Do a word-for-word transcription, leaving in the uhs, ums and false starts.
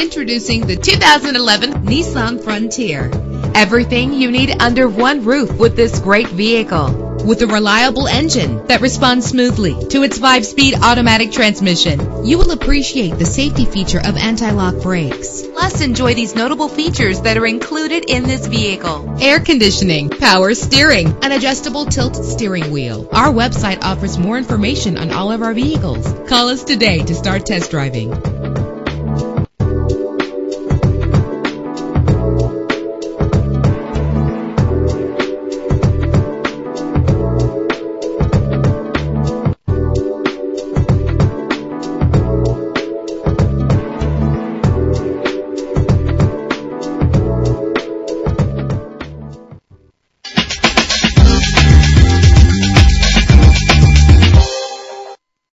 Introducing the two thousand eleven Nissan Frontier. Everything you need under one roof with this great vehicle. With a reliable engine that responds smoothly to its five-speed automatic transmission, you will appreciate the safety feature of anti-lock brakes. Plus, enjoy these notable features that are included in this vehicle: air conditioning, power steering, an adjustable tilt steering wheel. Our website offers more information on all of our vehicles. Call us today to start test driving.